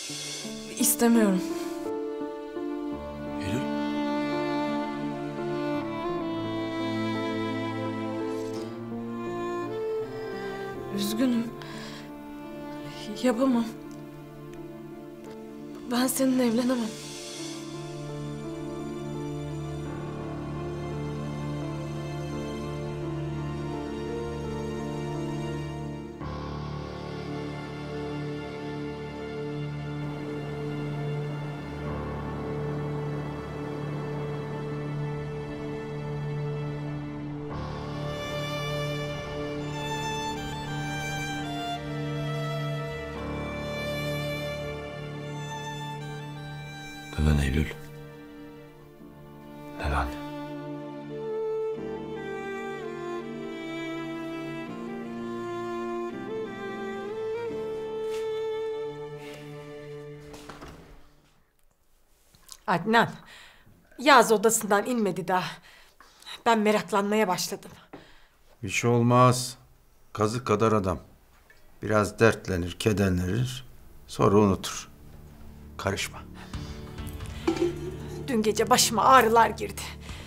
İstemiyorum. Eylül. Üzgünüm. Yapamam. Ben seninle evlenemem. Neden Eylül? Neden? Adnan, Yaz odasından inmedi daha. Ben meraklanmaya başladım. Bir şey olmaz. Kazık kadar adam. Biraz dertlenir, kederlenir. Sonra unutur. Karışma. Dün gece başıma ağrılar girdi.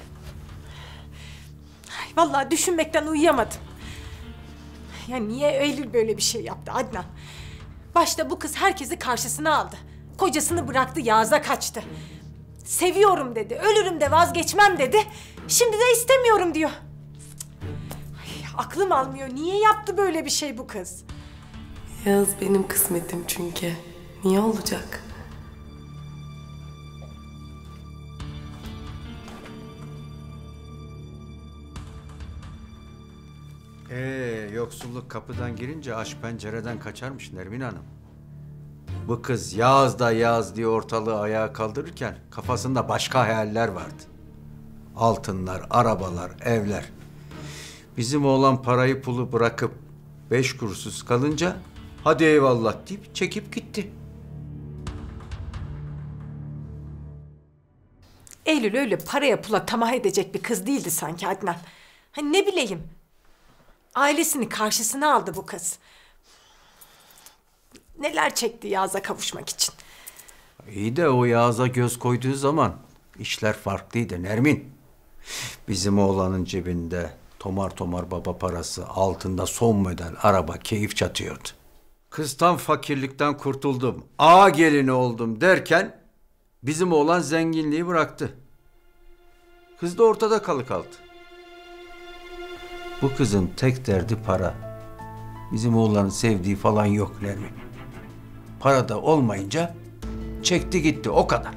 Ay, vallahi düşünmekten uyuyamadım. Ya niye Eylül böyle bir şey yaptı Adnan? Başta bu kız herkesi karşısına aldı. Kocasını bıraktı, Yağız'a kaçtı. Seviyorum dedi, ölürüm de vazgeçmem dedi. Şimdi de istemiyorum diyor. Ay, aklım almıyor. Niye yaptı böyle bir şey bu kız? Yağız benim kısmetim çünkü. Niye olacak? Yoksulluk kapıdan girince aşk pencereden kaçarmış Nermin Hanım. Bu kız Yağız da Yağız diye ortalığı ayağa kaldırırken kafasında başka hayaller vardı. Altınlar, arabalar, evler. Bizim oğlan parayı pulu bırakıp 5 kuruşsuz kalınca hadi eyvallah deyip çekip gitti. Eylül öyle paraya pula tamah edecek bir kız değildi sanki Adnan. Hani ne bileyim. Ailesini karşısına aldı bu kız. Neler çekti Yağız'a kavuşmak için. İyi de o Yağız'a göz koyduğu zaman işler farklıydı Nermin. Bizim oğlanın cebinde tomar tomar baba parası, altında son model araba keyif çatıyordu. Kız tam fakirlikten kurtuldum, ağa gelini oldum derken bizim oğlan zenginliği bıraktı. Kız da ortada kalı kaldı. Bu kızın tek derdi para. Bizim oğlanın sevdiği falan yok Nermin. Para da olmayınca çekti gitti, o kadar.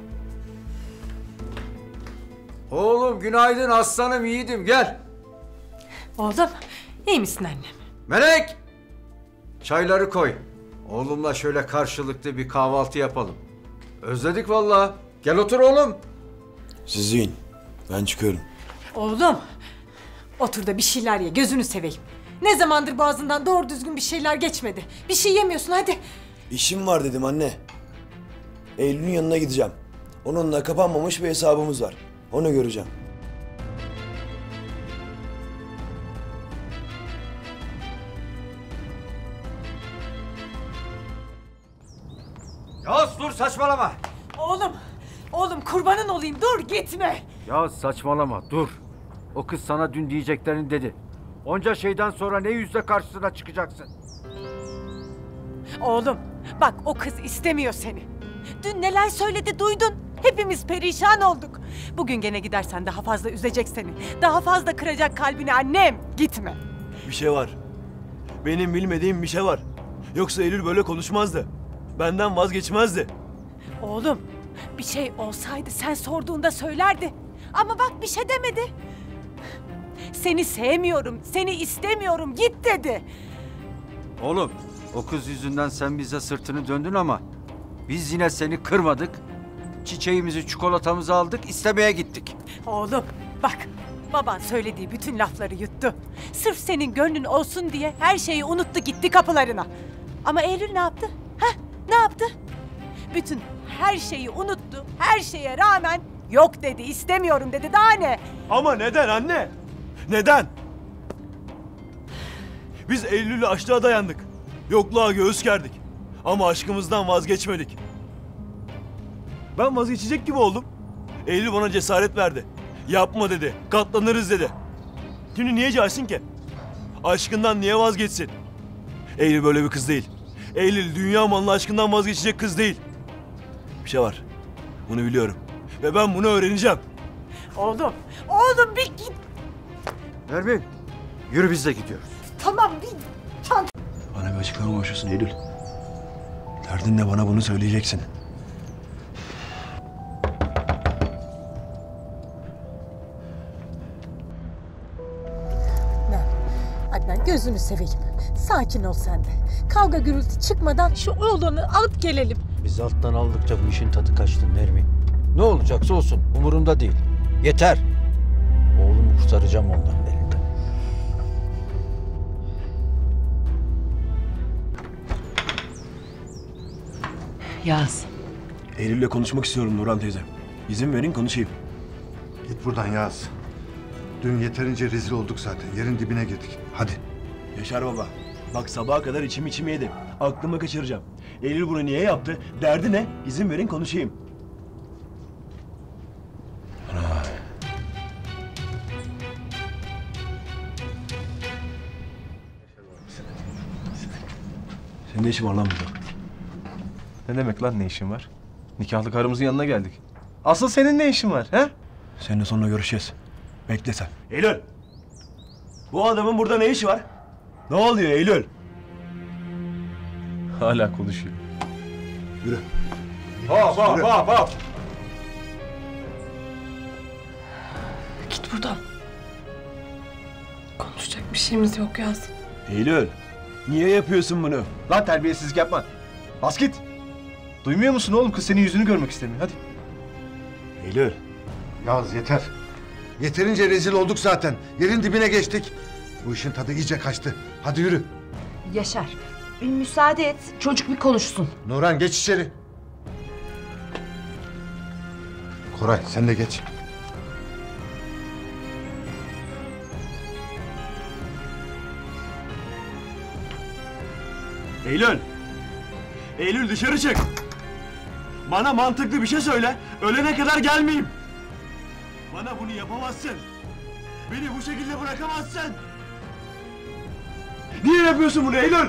Oğlum günaydın, aslanım, yiğidim, gel. Oğlum, iyi misin annem? Melek! Çayları koy. Oğlumla şöyle karşılıklı bir kahvaltı yapalım. Özledik vallahi. Gel otur oğlum. Siz yiyin. Ben çıkıyorum. Oğlum, otur da bir şeyler ye, gözünü seveyim. Ne zamandır boğazından doğru düzgün bir şeyler geçmedi. Bir şey yemiyorsun, hadi. İşim var dedim anne. Eylül'ün yanına gideceğim. Onunla kapanmamış bir hesabımız var. Onu göreceğim. Yaz dur, saçmalama. Oğlum kurbanın olayım, dur gitme. Ya saçmalama, dur. O kız sana dün diyeceklerini dedi. Onca şeyden sonra ne yüzle karşısına çıkacaksın? Oğlum, bak o kız istemiyor seni. Dün neler söyledi duydun. Hepimiz perişan olduk. Bugün gene gidersen daha fazla üzecek seni. Daha fazla kıracak kalbini annem. Gitme. Bir şey var. Benim bilmediğim bir şey var. Yoksa Eylül böyle konuşmazdı. Benden vazgeçmezdi. Oğlum, bir şey olsaydı sen sorduğunda söylerdi. Ama bak bir şey demedi. Seni sevmiyorum, seni istemiyorum, git dedi. Oğlum, o kız yüzünden sen bize sırtını döndün ama biz yine seni kırmadık. Çiçeğimizi, çikolatamızı aldık, istemeye gittik. Oğlum, bak baban söylediği bütün lafları yuttu. Sırf senin gönlün olsun diye her şeyi unuttu, gitti kapılarına. Ama Eylül ne yaptı? Ne yaptı? Bütün her şeyi unuttu, her şeye rağmen yok dedi, istemiyorum dedi, daha ne? Ama neden anne? Neden? Biz Eylül'le açlığa dayandık. Yokluğa göğüs gerdik. Ama aşkımızdan vazgeçmedik. Ben vazgeçecek gibi oldum. Eylül bana cesaret verdi. Yapma dedi. Katlanırız dedi. Şimdi niye caysın ki? Aşkından niye vazgeçsin? Eylül böyle bir kız değil. Eylül dünya malının aşkından vazgeçecek kız değil. Bir şey var. Bunu biliyorum. Ve ben bunu öğreneceğim. Oğlum, oğlum bir git. Nermin, yürü biz de gidiyoruz. Tamam bir çant. Bana bir açıklama başlasın Eylül. Derdin ne, bana bunu söyleyeceksin. Adnan gözünü seveyim. Sakin ol sen de. Kavga gürültü çıkmadan şu oğlanı alıp gelelim. Biz alttan aldıkça bu işin tadı kaçtı Nermin. Ne olacaksa olsun, umurumda değil. Yeter. Oğlumu kurtaracağım onların elinden. Yaz. Eylül'le konuşmak istiyorum Nurhan teyze. İzin verin konuşayım. Git buradan Yağız. Dün yeterince rezil olduk zaten. Yerin dibine girdik. Hadi. Yaşar baba. Bak sabaha kadar içim yedi. Aklımı kaçıracağım. Eylül bunu niye yaptı? Derdi ne? İzin verin konuşayım. Senin ne işin var lan burada? Ne demek lan ne işin var? Nikahlı karımızın yanına geldik. Asıl senin ne işin var he? Seninle sonra görüşeceğiz. Bekle sen. Eylül! Bu adamın burada ne işi var? Ne oluyor Eylül? Hala konuşuyor. Yürü. Hop hop hop hop! Git buradan. Konuşacak bir şeyimiz yok Yaz. Eylül! Niye yapıyorsun bunu? Lan terbiyesizlik yapma. Bas git. Duymuyor musun oğlum? Kız senin yüzünü görmek istemiyor. Hadi. Eylül! Yağız yeter. Yeterince rezil olduk zaten. Yerin dibine geçtik. Bu işin tadı iyice kaçtı. Hadi yürü. Yaşar, bir müsaade et. Çocuk bir konuşsun. Nurhan geç içeri. Koray sen de geç. Eylül! Eylül dışarı çık! Bana mantıklı bir şey söyle, ölene kadar gelmeyeyim! Bana bunu yapamazsın! Beni bu şekilde bırakamazsın! Niye yapıyorsun bunu Eylül?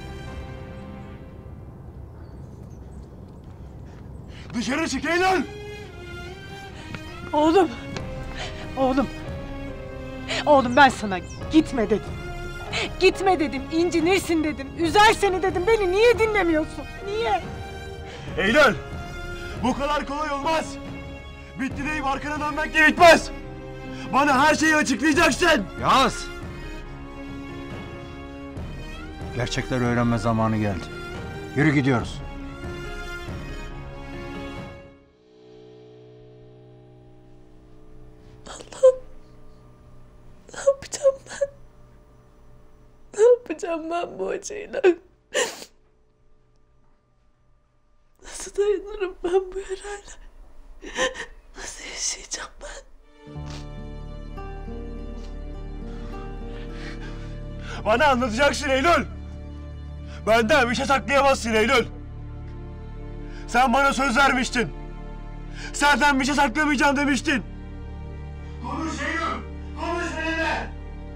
Dışarı çık Eylül! Oğlum. Oğlum. Oğlum ben sana gitme dedim. Gitme dedim, incinirsin dedim, üzer seni dedim. Beni niye dinlemiyorsun? Niye? Eylül! Bu kadar kolay olmaz! Bitti deyip arkana dönmekle bitmez! Bana her şeyi açıklayacaksın! Yaz! Gerçekleri öğrenme zamanı geldi. Yürü gidiyoruz. Ne yapacağım ben? Ne yapacağım ben bu acıyla? Nasıl dayanırım ben bu yarayla? Nasıl yaşayacağım ben? Bana anlatacaksın Eylül! Benden bir şey saklayamazsın Eylül! Sen bana söz vermiştin! Senden bir şey saklamayacağım demiştin! Konuş Eylül! Konuş benimle!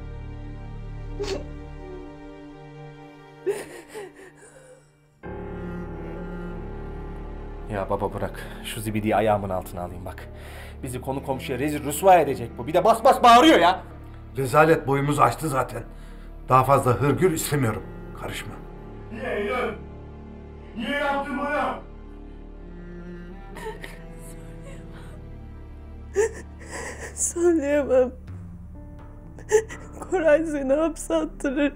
Ya baba bırak. Şu zibidiyi ayağımın altına alayım bak. Bizi konu komşuya rezil rüsva edecek bu. Bir de bas bas bağırıyor ya. Rezalet boyumuzu aştı zaten. Daha fazla hırgür istemiyorum. Karışma. Niye Eylül? Niye yaptın bunu? Söyleyemem. Koray seni hapse attırır.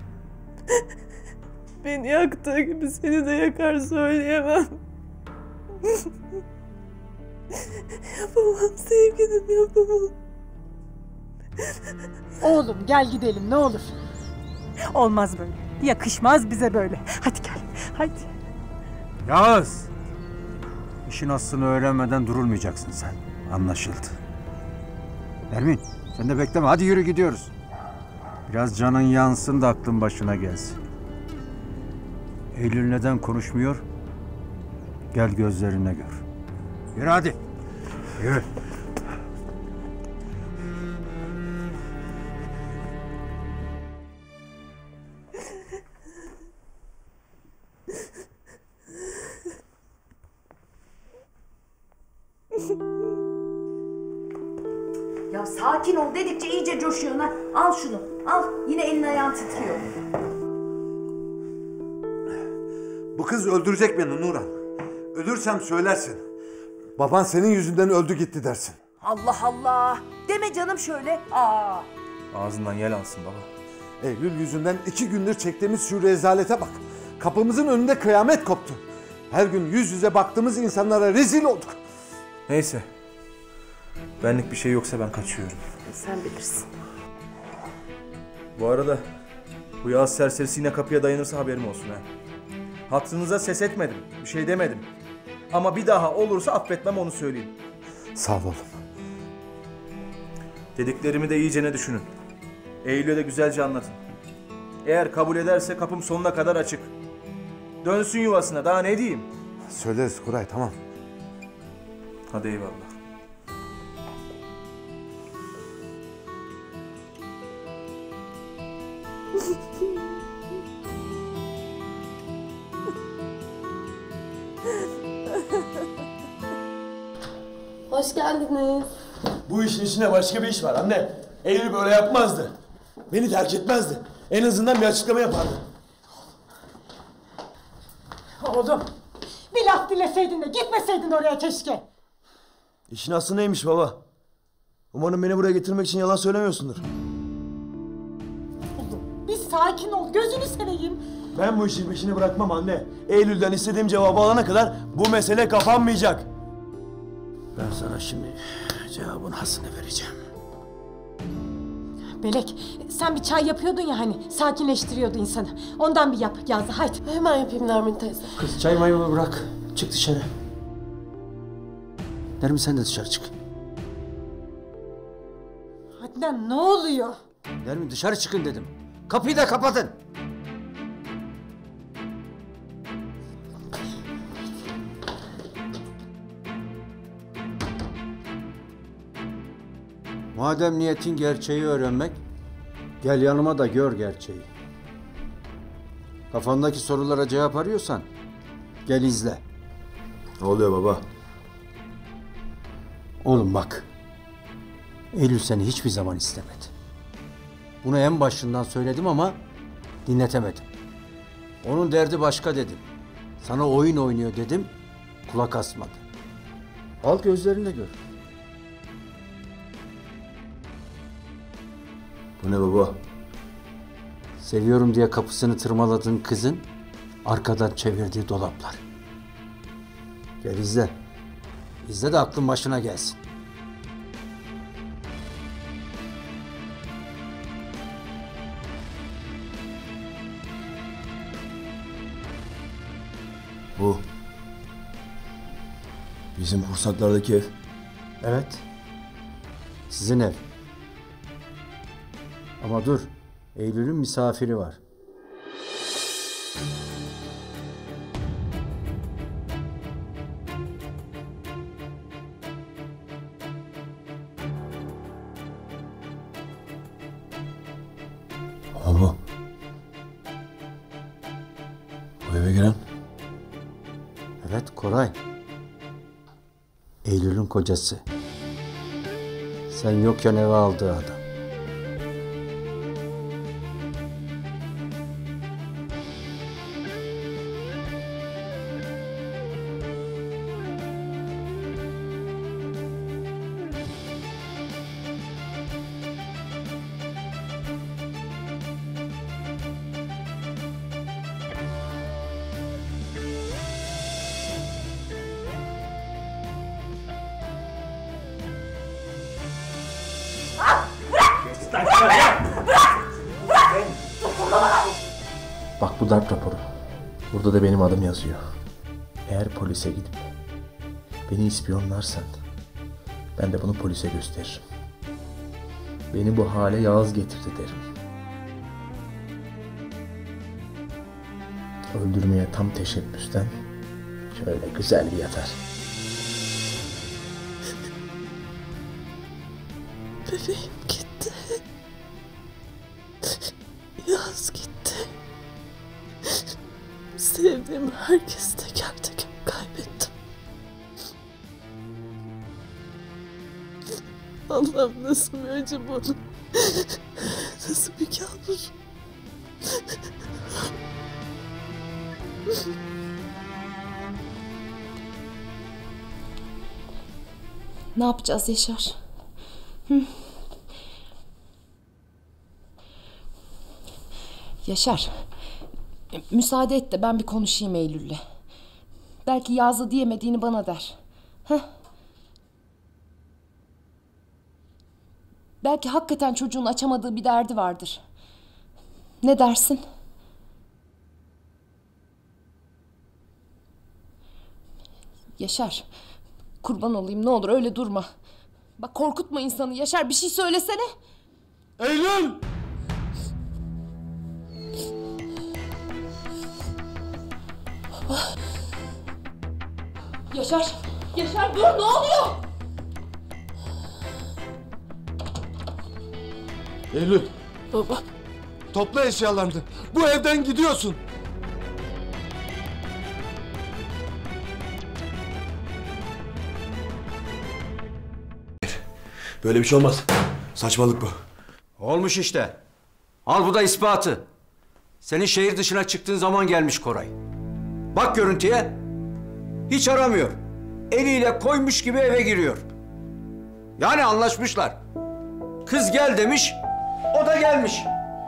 Beni yaktığı gibi seni de yakar, söyleyemem. Yapamam sevgilim, yapamam. Oğlum gel gidelim ne olur. Olmaz böyle. Yakışmaz bize böyle. Hadi gel. Hadi. Yaz! İşin aslını öğrenmeden durulmayacaksın sen. Anlaşıldı. Nermin, sen de bekleme. Hadi yürü gidiyoruz. Biraz canın yansın da aklın başına gelsin. Eylül neden konuşmuyor? Gel gözlerine gör. Yürü hadi. Yürü. Ya sakin ol dedikçe iyice coşuyorsun ha. Al şunu, al. Yine elin ayağın titriyor. Bu kız öldürecek beni Nurhan. Ölürsem söylersin. Baban senin yüzünden öldü gitti dersin. Allah Allah. Deme canım şöyle. Aa. Ağzından yel alsın baba. Eylül yüzünden 2 gündür çektiğimiz şu rezalete bak. Kapımızın önünde kıyamet koptu. Her gün yüz yüze baktığımız insanlara rezil olduk. Neyse. Benlik bir şey yoksa ben kaçıyorum. Sen bilirsin. Bu arada bu Yağız serserisi yine kapıya dayanırsa haberim olsun ha. Hatırınıza ses etmedim. Bir şey demedim. Ama bir daha olursa affetmem, onu söyleyeyim. Sağ ol oğlum. Dediklerimi de iyicene düşünün. Eylül'e de güzelce anlatın. Eğer kabul ederse kapım sonuna kadar açık. Dönsün yuvasına, daha ne diyeyim? Söyleriz Kuray, tamam. Hadi eyvallah. Hoş geldiniz. Bu işin içinde başka bir iş var anne. Eylül böyle yapmazdı. Beni terk etmezdi. En azından bir açıklama yapardı. Oğlum, bir laf dileseydin de gitmeseydin oraya keşke. İşin aslı neymiş baba? Umarım beni buraya getirmek için yalan söylemiyorsundur. Oğlum, bir sakin ol, gözünü seveyim. Ben bu işin peşini bırakmam anne. Eylül'den istediğim cevabı alana kadar bu mesele kapanmayacak. Ben sana şimdi cevabın hasını vereceğim. Melek, sen bir çay yapıyordun ya hani, sakinleştiriyordu insanı. Ondan bir yap Yazdı, haydi. Hemen yapayım Nermin teyze. Kız çay mayımı bırak. Çık dışarı. Nermin sen de dışarı çık. Adnan ne oluyor? Nermin dışarı çıkın dedim. Kapıyı da kapatın. Madem niyetin gerçeği öğrenmek, gel yanıma da gör gerçeği. Kafandaki sorulara cevap arıyorsan, gel izle. Ne oluyor baba? Oğlum bak, Eylül seni hiçbir zaman istemedi. Bunu en başından söyledim ama dinletemedim. Onun derdi başka dedim. Sana oyun oynuyor dedim, kulak asmadı. Al gözlerine gör. Bu ne baba? Seviyorum diye kapısını tırmaladığın kızın arkadan çevirdiği dolaplar. Gel izle. İzle de aklın başına gelsin. Bu. Bizim kursaklardaki ev. Evet. Sizin ev. Ama dur. Eylül'ün misafiri var. Ama bu eve giren Evet, Koray. Eylül'ün kocası. Sen yokken eve aldığı adam. Bak bu darp raporu. Burada da benim adım yazıyor. Eğer polise gidip beni ispiyonlarsan ben de bunu polise gösteririm. Beni bu hale Yağız getirdi derim. Öldürmeye tam teşebbüsten şöyle güzel bir yatar. Bebeğim gitti. Yaz gitti. Sevdiğim herkesi teker teker kaybettim. Allah'ım nasıl bir acı bu? Nasıl bir kabus? Ne yapacağız Yaşar? Hı? Yaşar, müsaade et de ben bir konuşayım Eylül'le. Belki Yaz'la diyemediğini bana der. Heh. Belki hakikaten çocuğun açamadığı bir derdi vardır. Ne dersin? Yaşar, kurban olayım ne olur öyle durma. Bak korkutma insanı Yaşar, bir şey söylesene. Eylül! Yaşar, Yaşar dur, ne oluyor? Eylül, Baba. topla eşyalarını. Bu evden gidiyorsun. Böyle bir şey olmaz. Saçmalık bu. Olmuş işte. Al bu da ispatı. Senin şehir dışına çıktığın zaman gelmiş Koray. Bak görüntüye. Hiç aramıyor. Eliyle koymuş gibi eve giriyor. Yani anlaşmışlar. Kız gel demiş, o da gelmiş.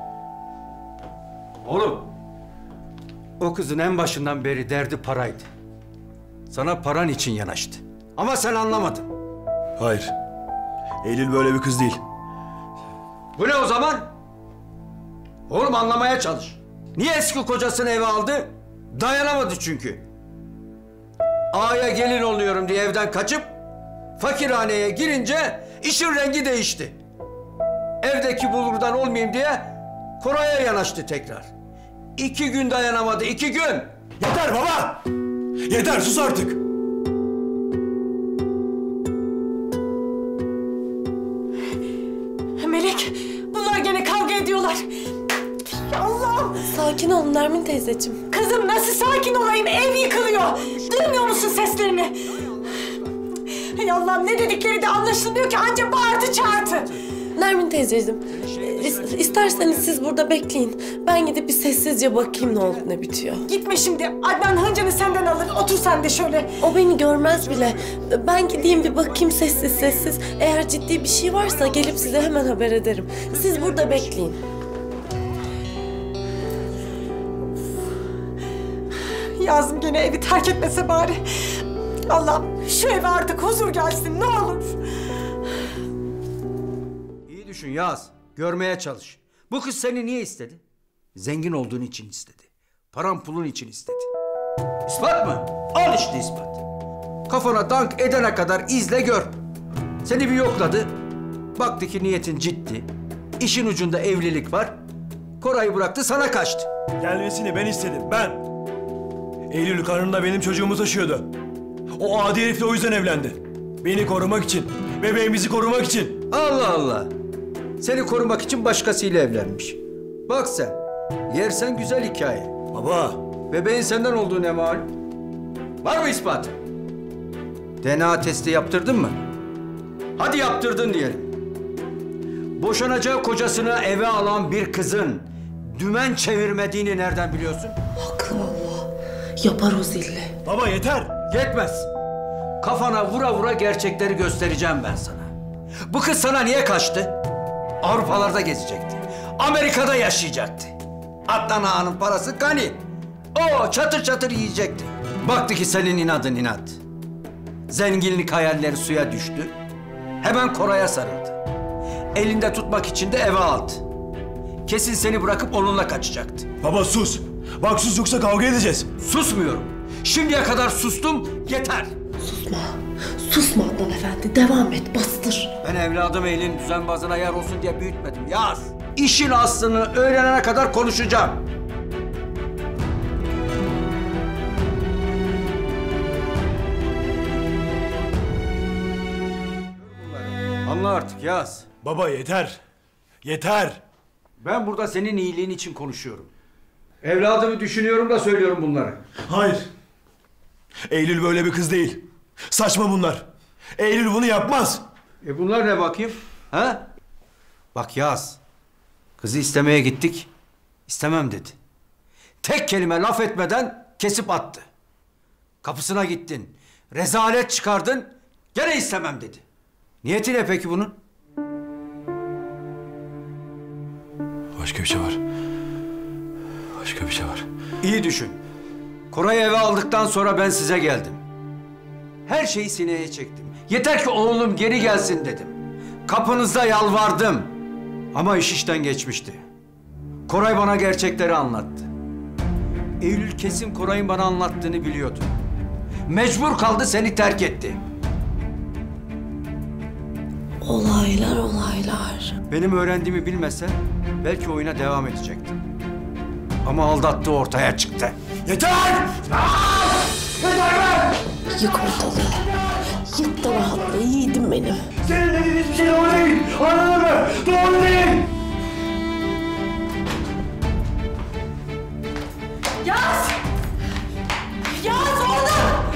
Oğlum, o kızın en başından beri derdi paraydı. Sana paran için yanaştı. Ama sen anlamadın. Hayır. Eylül böyle bir kız değil. Bu ne o zaman? Oğlum anlamaya çalış. Niye eski kocasını eve aldı? Dayanamadı çünkü. Ağaya gelin oluyorum diye evden kaçıp fakirhaneye girince işin rengi değişti. Evdeki bulurdan olmayayım diye Koray'a yanaştı tekrar. 2 gün dayanamadı, 2 gün. Yeter baba! Yeter, sus artık! Melek, bunlar gene kavga ediyorlar. Allah'ım! Sakin olun Nermin teyzeciğim. Kızım nasıl sakin olayım? Ev yıkılıyor. Duymuyor musun seslerini? Hay Allah'ım, ne dedikleri de anlaşılmıyor ki, anca bağırtı çağırtı. Nermin teyzeciğim, isterseniz siz burada bekleyin. Ben gidip bir sessizce bakayım ne oldu ne bitiyor. Gitme şimdi. Adnan hıncını senden alır. Otur sen de şöyle. O beni görmez bile. Ben gideyim bir bakayım sessiz sessiz. Eğer ciddi bir şey varsa gelip size hemen haber ederim. Siz burada bekleyin. Yazım gene evi terk etmese bari. Allah'ım şu eve artık huzur gelsin ne olur. İyi düşün Yaz. Görmeye çalış. Bu kız seni niye istedi? Zengin olduğun için istedi. Paran pulun için istedi. İspat mı? Al işte ispat. Kafana dank edene kadar izle gör. Seni bir yokladı. Baktı ki niyetin ciddi. İşin ucunda evlilik var. Koray'ı bıraktı sana kaçtı. Gelmesini ben istedim, ben. Eylül karnında benim çocuğumu taşıyordu. O adi herifle o yüzden evlendi. Beni korumak için, bebeğimizi korumak için. Allah Allah. Seni korumak için başkasıyla evlenmiş. Bak sen, yersen güzel hikaye. Baba. Bebeğin senden olduğu ne malum? Var mı ispat? DNA testi yaptırdın mı? Hadi yaptırdın diyelim. Boşanacağı kocasını eve alan bir kızın dümen çevirmediğini nereden biliyorsun? Haklı valla. Yapar o zilli. Baba yeter. Yetmez. Kafana vura vura gerçekleri göstereceğim ben sana. Bu kız sana niye kaçtı? Avrupalarda gezecekti. Amerika'da yaşayacaktı. Adnan Ağa'nın parası gani. O çatır çatır yiyecekti. Baktı ki senin inadın inat. Zenginlik hayalleri suya düştü. Hemen Koray'a sarıldı. Elinde tutmak için de eve aldı. Kesin seni bırakıp onunla kaçacaktı. Baba sus. Bak sus yoksa kavga edeceğiz. Susmuyorum. Şimdiye kadar sustum, yeter. Susma. Susma Adnan Efendi. Devam et, bastır. Ben evladım elin düzenbazına yer olsun diye büyütmedim. Yaz. İşin aslını öğrenene kadar konuşacağım. Anla artık Yaz. Baba yeter. Yeter. Ben burada senin iyiliğin için konuşuyorum. Evladımı düşünüyorum da söylüyorum bunları. Hayır. Eylül böyle bir kız değil. Saçma bunlar. Eylül bunu yapmaz. Bunlar ne bakayım? Ha? Bak Yaz. Kızı istemeye gittik. İstemem dedi. Tek kelime laf etmeden kesip attı. Kapısına gittin. Rezalet çıkardın. Gene istemem dedi. Niyeti ne peki bunun? Başka bir şey var. Başka bir şey var. İyi düşün. Koray'ı eve aldıktan sonra ben size geldim. Her şeyi sineye çektim. Yeter ki oğlum geri gelsin dedim. Kapınızda yalvardım. Ama iş işten geçmişti. Koray bana gerçekleri anlattı. Eylül kesin Koray'ın bana anlattığını biliyordu. Mecbur kaldı, seni terk etti. Olaylar. Benim öğrendiğimi bilmese belki oyuna devam edecekti. Ama aldattığı ortaya çıktı. Yeter! Yeter be! Yık ortalığı. Yık da rahatla yiğidim benim. Senin dediğin hiçbir şey doğru değil. Anladın mı? Doğru değil. Yaz! Yaz oğlum!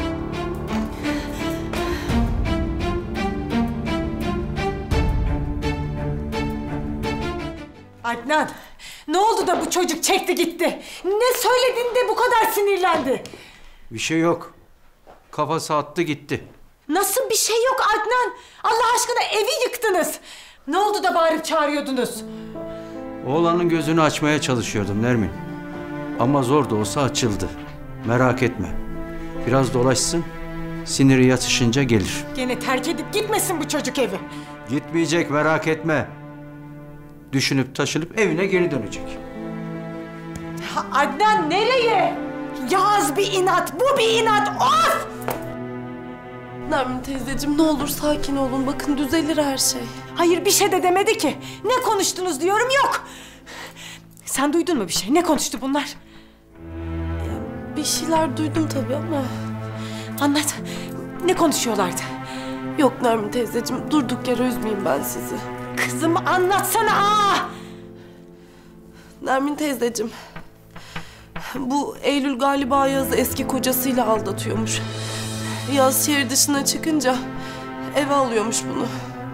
Adnan, ne oldu da bu çocuk çekti gitti? Ne söyledin de bu kadar sinirlendi? Bir şey yok. Kafası attı gitti. Nasıl bir şey yok Adnan? Allah aşkına evi yıktınız. Ne oldu da bağırıp çağırıyordunuz? Oğlanın gözünü açmaya çalışıyordum Nermin. Ama zor da olsa açıldı. Merak etme. Biraz dolaşsın, siniri yatışınca gelir. Gene terk edip gitmesin bu çocuk evi. Gitmeyecek, merak etme. Düşünüp taşınıp evine geri dönecek. Adnan nereye? Yaz bir inat, bu bir inat. Of! Nermin teyzeciğim ne olur sakin olun. Bakın düzelir her şey. Hayır bir şey de demedi ki. Ne konuştunuz diyorum yok. Sen duydun mu bir şey? Ne konuştu bunlar? Bir şeyler duydum tabii ama... Anlat. Ne konuşuyorlardı? Yok Nermin teyzeciğim durduk yere üzmeyeyim ben sizi. Kızım anlatsana. Aa! Nermin teyzeciğim. Bu Eylül galiba Yaz'ı eski kocasıyla aldatıyormuş. Yaz şehir dışına çıkınca eve alıyormuş bunu.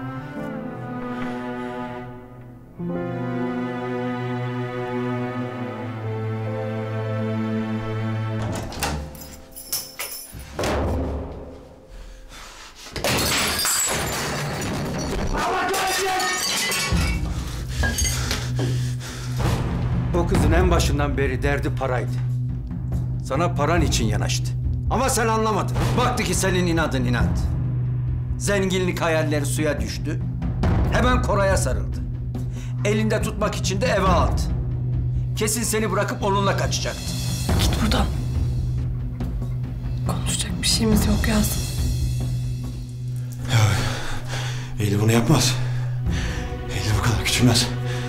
O kızın en başından beri derdi paraydı. Sana paran için yanaştı. Ama sen anlamadın. Baktı ki senin inadın inat. Zenginlik hayalleri suya düştü. Hemen Koray'a sarıldı. Elinde tutmak için de eve aldı. Kesin seni bırakıp onunla kaçacaktı. Git buradan. Konuşacak bir şeyimiz yok Yaz. Ya Eylül bunu yapmaz. Eylül bu kadar küçülmez.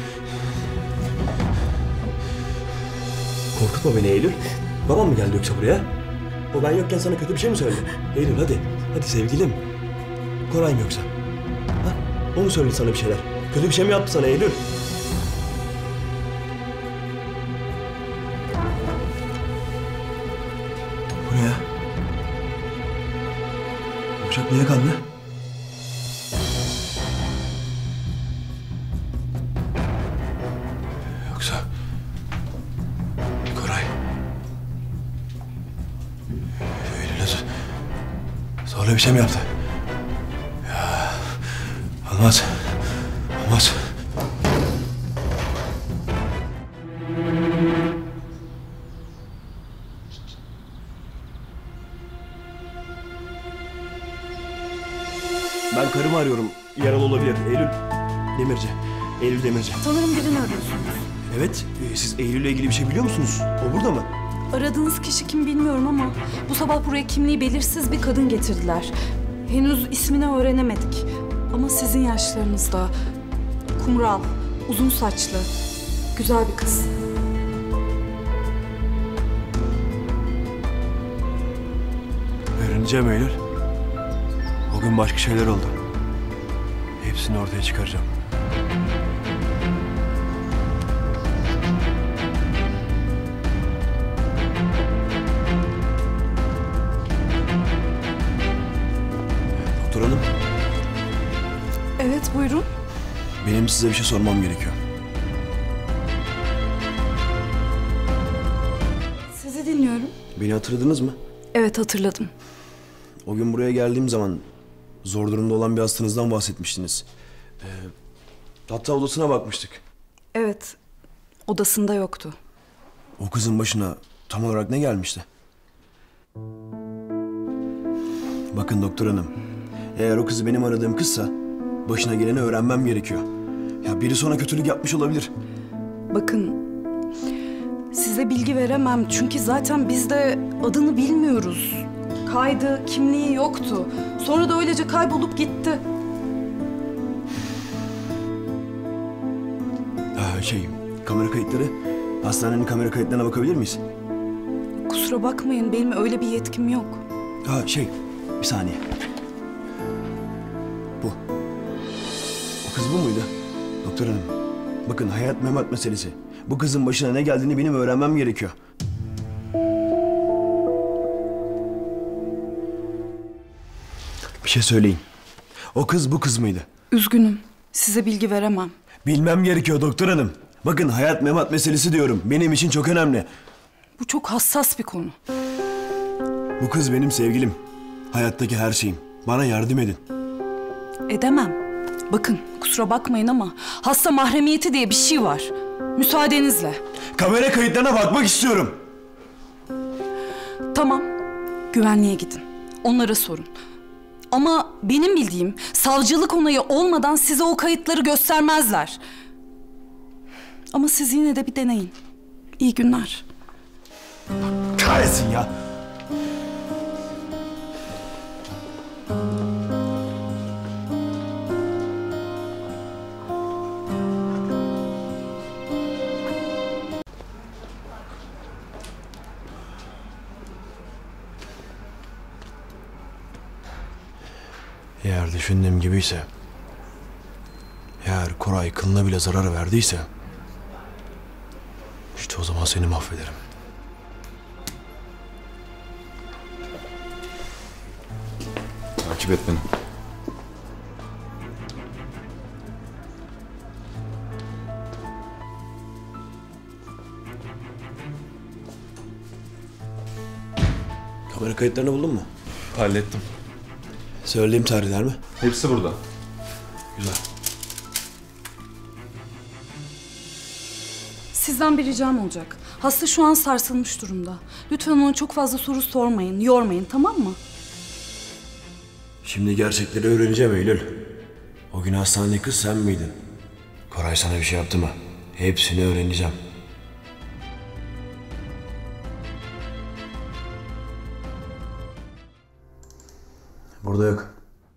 Korkutma beni Eylül. Babam mı geldi yoksa buraya? O ben yokken sana kötü bir şey mi söyledi? Eylül hadi. Hadi sevgilim. Koray mı yoksa? Ha? O mu söyledi sana bir şeyler? Kötü bir şey mi yaptı sana Eylül? Bu ne ya? Uçak niye kanlı? Yoksa... Koray... Eylül'e zorla bir şey mi yaptı? Ya... Olmaz. Olmaz. Ben karımı arıyorum. Yaralı olabilir. Eylül Demirci. Eylül Demirci. Sanırım birini arıyorsunuz. Evet. Siz Eylül'le ilgili bir şey biliyor musunuz? O burada mı? Aradığınız kişi kim bilmiyorum ama bu sabah buraya kimliği belirsiz bir kadın getirdiler. Henüz ismini öğrenemedik. Ama sizin yaşlarınızda. Kumral, uzun saçlı, güzel bir kız. Öğreneceğim Eylül. O gün başka şeyler oldu. Hepsini ortaya çıkaracağım. Doktor hanım, Evet buyurun. benim size bir şey sormam gerekiyor. Sizi dinliyorum. Beni hatırladınız mı? Evet hatırladım. O gün buraya geldiğim zaman zor durumda olan bir hastanızdan bahsetmiştiniz. Hatta odasına bakmıştık. Evet. Odasında yoktu. O kızın başına tam olarak ne gelmişti? Bakın doktor hanım, eğer o kızı benim aradığım kızsa başına geleni öğrenmem gerekiyor. Ya biri sonra kötülük yapmış olabilir. Bakın, size bilgi veremem çünkü zaten biz de adını bilmiyoruz. Kaydı, kimliği yoktu. Sonra da öylece kaybolup gitti. Kamera kayıtları, hastanenin kamera kayıtlarına bakabilir miyiz? Kusura bakmayın, benim öyle bir yetkim yok. Bir saniye. Bu. O kız bu muydu? Doktor hanım, bakın hayat memat meselesi. Bu kızın başına ne geldiğini benim öğrenmem gerekiyor. Bir şey söyleyin. O kız bu kız mıydı? Üzgünüm, size bilgi veremem. Bilmem gerekiyor doktor hanım. Bakın hayat memat meselesi diyorum. Benim için çok önemli. Bu çok hassas bir konu. Bu kız benim sevgilim. Hayattaki her şeyim. Bana yardım edin. Edemem. Bakın, kusura bakmayın ama hasta mahremiyeti diye bir şey var. Müsaadenizle. Kamera kayıtlarına bakmak istiyorum. Tamam, güvenliğe gidin. Onlara sorun. Ama benim bildiğim savcılık onayı olmadan size o kayıtları göstermezler. Ama siz yine de bir deneyin. İyi günler. Kahretsin ya. Eğer düşündüğüm gibiyse, eğer Koray kılına bile zarar verdiyse, işte o zaman seni mahvederim. Takip et beni. Kamera kayıtlarını buldun mu? Hallettim. Söylediğim tarihler mi? Hepsi burada. Güzel. Sizden bir ricam olacak. Hasta şu an sarsılmış durumda. Lütfen ona çok fazla soru sormayın, yormayın, tamam mı? Şimdi gerçekleri öğreneceğim Eylül. O gün hastanedeki kız sen miydin? Koray sana bir şey yaptı mı? Hepsini öğreneceğim. Burada yok.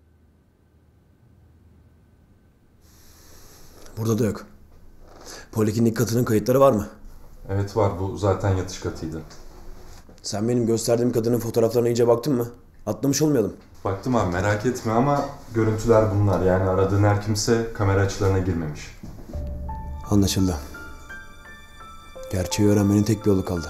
Burada da yok. Poliklinik katının kayıtları var mı? Evet var, bu zaten yatış katıydı. Sen benim gösterdiğim kadının fotoğraflarına iyice baktın mı? Atlamış olmayalım. Baktım abi, merak etme ama görüntüler bunlar. Yani aradığın her kimse kamera açılarına girmemiş. Anlaşıldı. Gerçeği öğrenmenin tek bir yolu kaldı.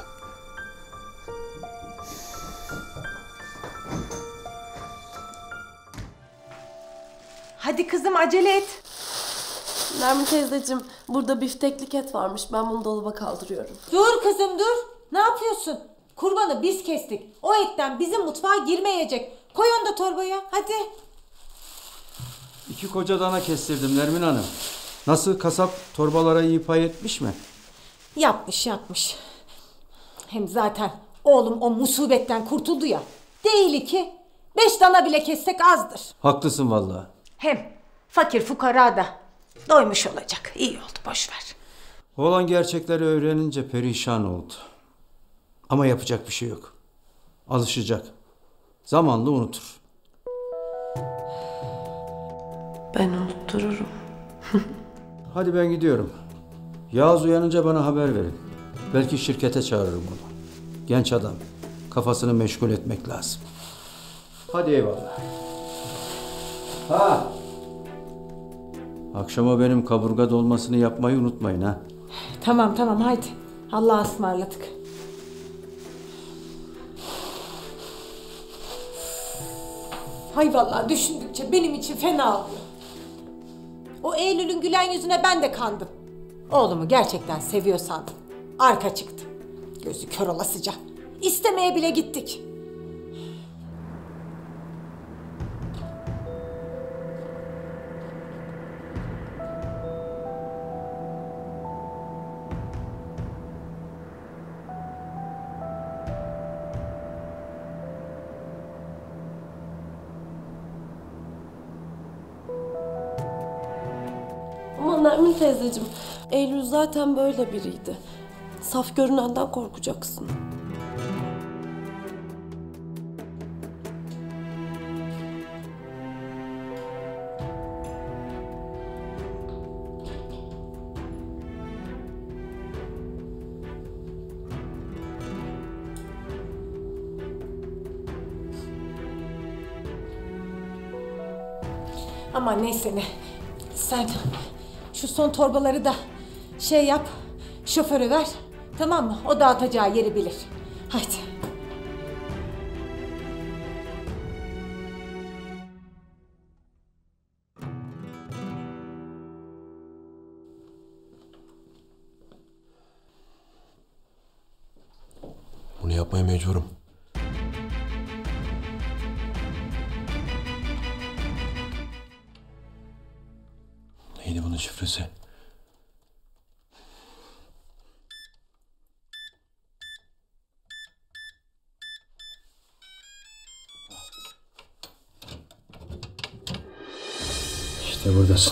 Hadi kızım acele et. Nermin teyzeciğim, burada bifteklik et varmış. Ben bunu dolaba kaldırıyorum. Dur kızım dur. Ne yapıyorsun? Kurbanı biz kestik. O etten bizim mutfağa girmeyecek. Koy onu da torbaya hadi. 2 koca dana kestirdim Nermin Hanım. Nasıl, kasap torbalara iyi pay etmiş mi? Yapmış. Hem zaten oğlum o musibetten kurtuldu ya. Değil ki 5 dana bile kessek azdır. Haklısın vallahi. Hem fakir fukara da doymuş olacak. İyi oldu, boş ver. Olan gerçekleri öğrenince perişan oldu. Ama yapacak bir şey yok. Alışacak. Zamanla unutur. Ben unuttururum. Hadi ben gidiyorum. Yağız uyanınca bana haber verin. Belki şirkete çağırırım onu. Genç adam. Kafasını meşgul etmek lazım. Hadi eyvallah. Ha! Akşama benim kaburga dolmasını yapmayı unutmayın ha. Tamam haydi. Allah'a ısmarladık. Hay vallahi düşündükçe benim için fena oluyor. O Eylül'ün gülen yüzüne ben de kandım. Oğlumu gerçekten seviyor sandım. Arka çıktı. Gözü kör olasıca. İstemeye bile gittik. Ama Nermin teyzeciğim, Eylül zaten böyle biriydi. Saf görünenden korkacaksın. Aman neyse ne. Sen şu son torbaları da şey yap, şoföre ver. Tamam mı? O dağıtacağı yeri bilir. Haydi. Bunu yapmaya mecburum. Neydi bunun şifresi? İşte buradasın.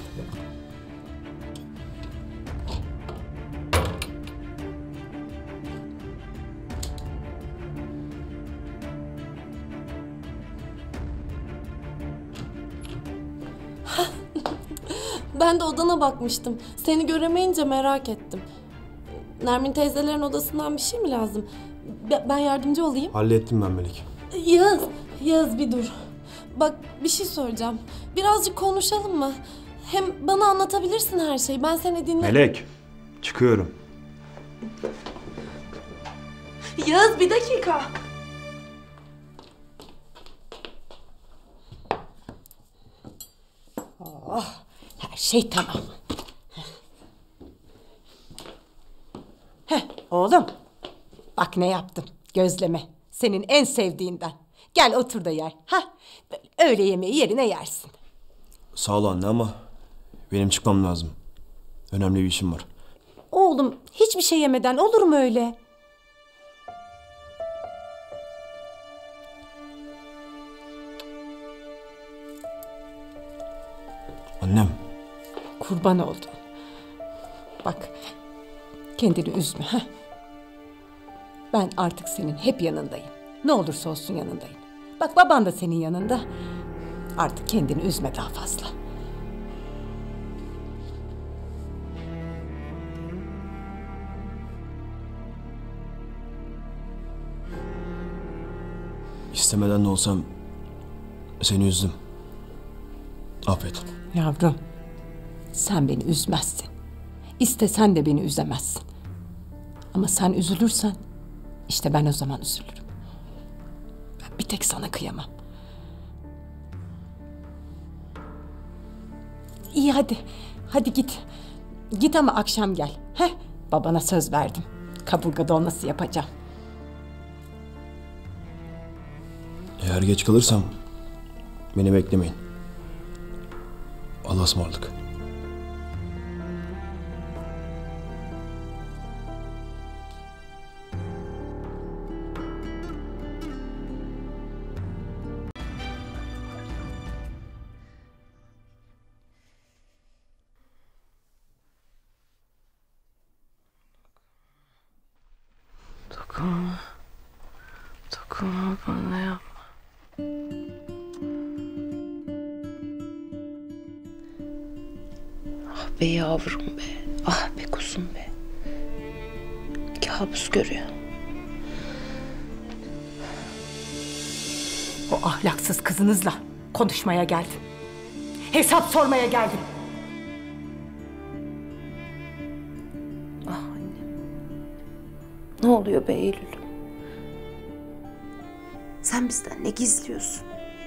Ben de odana bakmıştım. Seni göremeyince merak ettim. Nermin teyzelerin odasından bir şey mi lazım? Ben yardımcı olayım. Hallettim ben Melek. Yağız bir dur. Bak bir şey soracağım. Birazcık konuşalım mı? Hem bana anlatabilirsin her şeyi. Ben seni dinlerim. Melek, çıkıyorum. Yağız bir dakika. Oh, her şey tamam. Oğlum. Bak ne yaptım. Gözleme. Senin en sevdiğinden. Gel otur da yer. Öğle yemeği yerine yersin. Sağ ol anne ama benim çıkmam lazım. Önemli bir işim var. Oğlum hiçbir şey yemeden olur mu öyle? Annem. Kurban oldum. Bak kendini üzme. Ben artık senin hep yanındayım. Ne olursa olsun yanındayım. Bak baban da senin yanında. Artık kendini üzme daha fazla. İstemeden de olsam seni üzdüm. Affet. Yavrum, sen beni üzmezsin. İstesen de beni üzemezsin. Ama sen üzülürsen, işte ben o zaman üzülürüm. Ben bir tek sana kıyamam. İyi hadi, hadi git. Git ama akşam gel. Babana söz verdim. Kaburga dolması yapacağım. Eğer geç kalırsam beni beklemeyin. Allah'a ısmarladık. Dokunma bana yapma. Ah be yavrum be. Ah be kuzum be. Kabus görüyor. O ahlaksız kızınızla konuşmaya geldim. Hesap sormaya geldim. Ne oluyor be Eylül? Sen bizden ne gizliyorsun?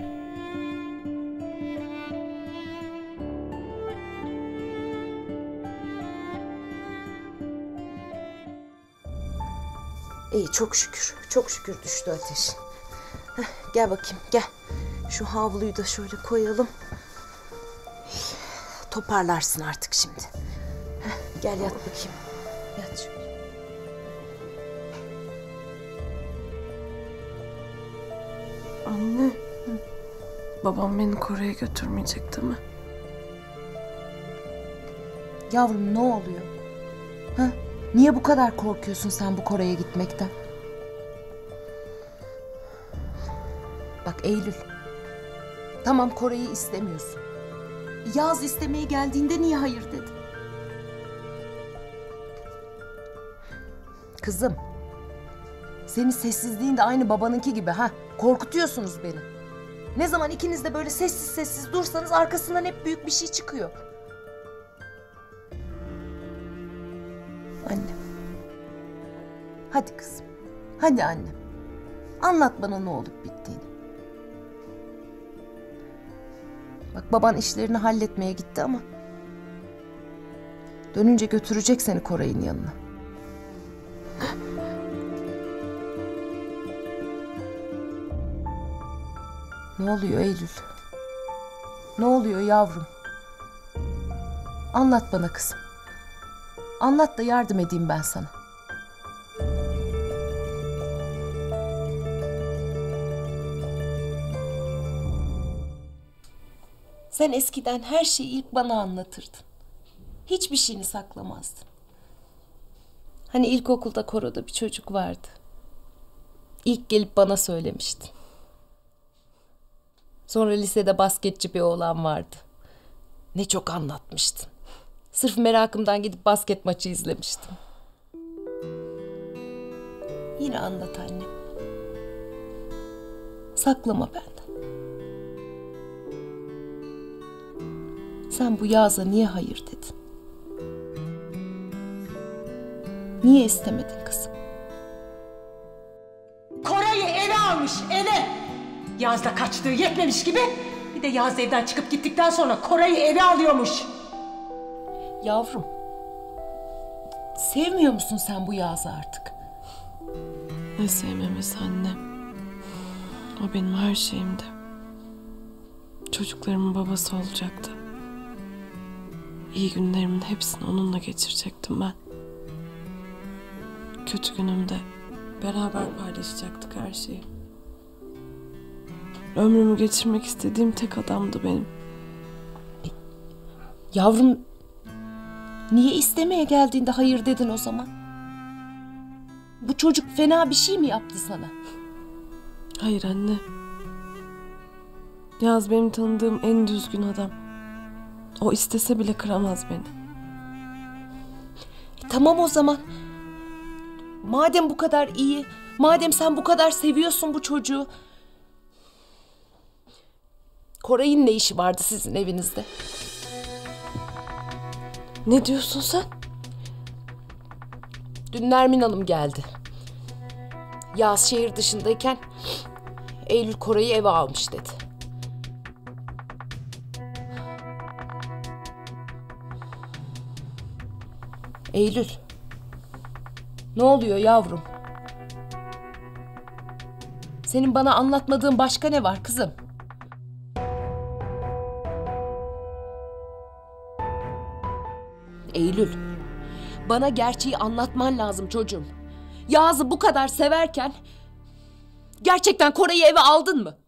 İyi, çok şükür. Çok şükür düştü ateşin. Gel bakayım, gel. Şu havluyu da şöyle koyalım. Toparlarsın artık şimdi. Gel yat bakayım. Yat şöyle. Anne. Babam beni Kore'ye götürmeyecek değil mi? Yavrum ne oluyor? Ha? Niye bu kadar korkuyorsun sen bu Kore'ye gitmekten? Bak Eylül. Tamam Kore'yi istemiyorsun. Yaz istemeye geldiğinde niye hayır dedin? Kızım. Senin sessizliğin de aynı babanınki gibi ha. Korkutuyorsunuz beni. Ne zaman ikiniz de böyle sessiz sessiz dursanız arkasından hep büyük bir şey çıkıyor. Annem. Hadi kızım. Hadi annem. Anlat bana ne olup bittiğini. Bak baban işlerini halletmeye gitti ama dönünce götürecek seni Koray'ın yanına. Ne oluyor Eylül? Ne oluyor yavrum? Anlat bana kızım. Anlat da yardım edeyim ben sana. Sen eskiden her şeyi ilk bana anlatırdın. Hiçbir şeyini saklamazdın. Hani ilkokulda koroda bir çocuk vardı. İlk gelip bana söylemiştin. Sonra lisede basketçi bir oğlan vardı. Ne çok anlatmıştın. Sırf merakımdan gidip basket maçı izlemiştim. Yine anlat anne. Saklama benden. Sen bu Yağız'a niye hayır dedin? Niye istemedin kızım? Koray'ı eve almış, eve. Yağız'la kaçtığı yetmemiş gibi bir de Yağız evden çıkıp gittikten sonra Koray'ı eve alıyormuş. Yavrum, sevmiyor musun sen bu Yağız'ı artık? Ne sevmemesi anne. O benim her şeyimdi. Çocuklarımın babası olacaktı. İyi günlerimin hepsini onunla geçirecektim ben. Kötü günümde beraber paylaşacaktık her şeyi. Ömrümü geçirmek istediğim tek adamdı benim. Yavrum, niye istemeye geldiğinde hayır dedin o zaman? Bu çocuk fena bir şey mi yaptı sana? Hayır anne. Yağız benim tanıdığım en düzgün adam. O istese bile kıramaz beni. Tamam o zaman. Madem bu kadar iyi, madem sen bu kadar seviyorsun bu çocuğu. Koray'ın ne işi vardı sizin evinizde? Ne diyorsun sen? Dün Nermin Hanım geldi. Yağız şehir dışındayken Eylül Koray'ı eve almış dedi. Eylül. Ne oluyor yavrum? Senin bana anlatmadığın başka ne var kızım? Eylül. Bana gerçeği anlatman lazım çocuğum. Yağız'ı bu kadar severken gerçekten Koray'ı eve aldın mı?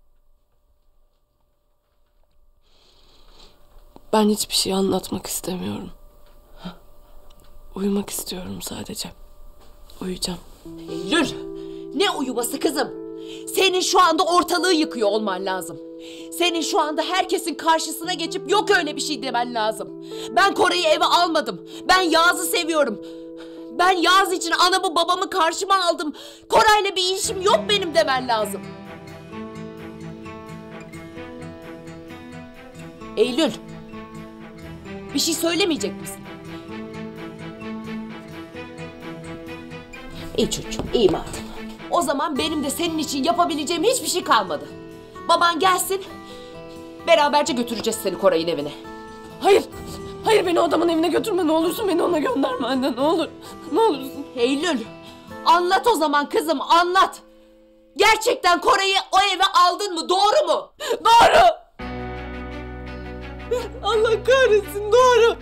Ben hiçbir şey anlatmak istemiyorum. Uyumak istiyorum sadece. Uyuyacağım. Eylül, ne uyuması kızım? Senin şu anda ortalığı yıkıyor olman lazım. Senin şu anda herkesin karşısına geçip yok öyle bir şey demen lazım. Ben Koray'ı eve almadım. Ben Yağız'ı seviyorum. Ben Yağız için anamı babamı karşıma aldım. Koray'la bir işim yok benim demen lazım. Eylül, bir şey söylemeyecek misin? İyi çocuğum, iyi madem. O zaman benim de senin için yapabileceğim hiçbir şey kalmadı. Baban gelsin, beraberce götüreceğiz seni Koray'ın evine. Hayır. Hayır, beni adamın evine götürme. Ne olursun beni ona gönderme anne. Ne olur. Ne olursun. Eylül, anlat o zaman kızım, anlat. Gerçekten Koray'ı o eve aldın mı? Doğru mu? Doğru. Allah kahretsin, doğru.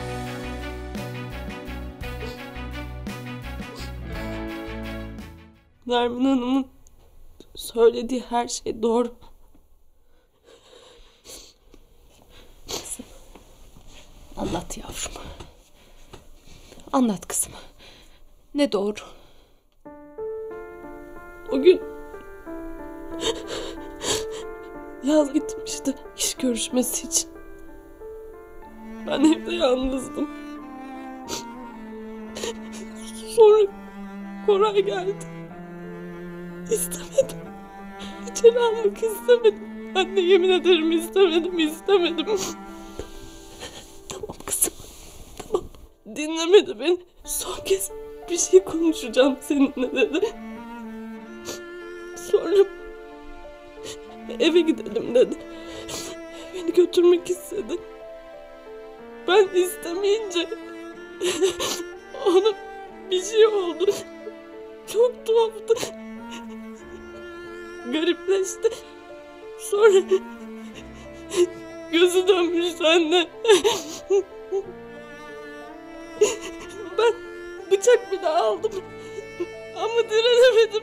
Nermin Hanım'ın söylediği her şey doğru. Anlat yavrum. Anlat kızım. Ne doğru? O gün Yaz gitmişti iş görüşmesi için. Ben evde yalnızdım. Sonra Koray geldi. İstemedim. İçeri almak istemedim. Anne, yemin ederim istemedim. Tamam kızım, tamam. Dinlemedi beni. Son kez bir şey konuşacağım seninle dedi. Sonra eve gidelim dedi. Beni götürmek istedi. Ben istemeyince ona bir şey oldu. Çok tuhaftı. Garipleşti. Sonra gözü dönmüştü anne. Ben bıçak bile aldım. Ama direnemedim.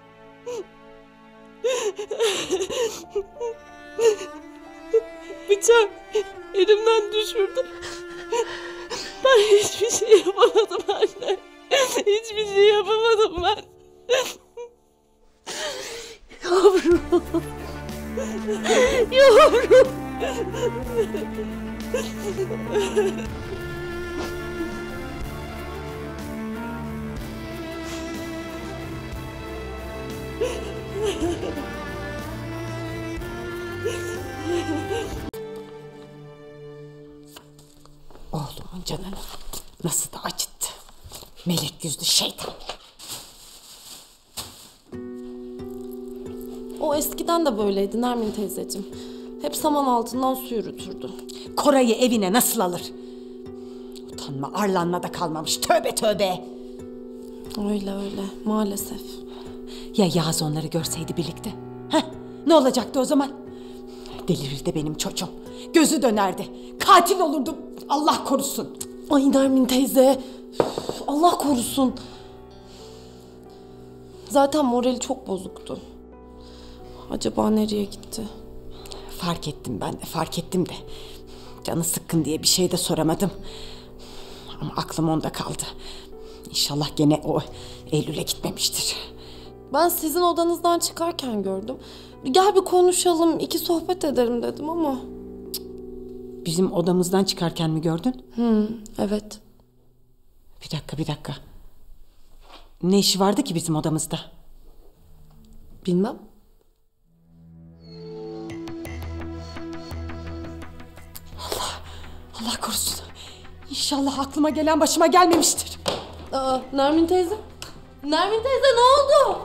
Bıçak elimden düşürdü. Ben hiçbir şey yapamadım anne. Hiçbir şey yapamadım ben. Yavrum. Yavrum. Oğlumun canını nasıl da acıttı. Melek yüzlü şeytan. O eskiden de böyleydi Nermin teyzeciğim. Hep saman altından su yürütürdü. Koray'ı evine nasıl alır? Utanma, arlanma da kalmamış. Tövbe tövbe. Öyle maalesef. Ya Yağız onları görseydi birlikte? Heh, ne olacaktı o zaman? Delirirdi benim çocuğum. Gözü dönerdi. Katil olurdu. Allah korusun. Ay Nermin teyze. Allah korusun. Zaten morali çok bozuktu. Acaba nereye gitti? Fark ettim ben de, fark ettim de. Canı sıkkın diye bir şey de soramadım. Ama aklım onda kaldı. İnşallah gene o Eylül'e gitmemiştir. Ben sizin odanızdan çıkarken gördüm. Gel bir konuşalım, iki sohbet ederim dedim ama. Bizim odamızdan çıkarken mi gördün? Evet. Bir dakika. Ne işi vardı ki bizim odamızda? Bilmem. Allah korusun. İnşallah aklıma gelen başıma gelmemiştir. Nermin teyze? Nermin teyze ne oldu?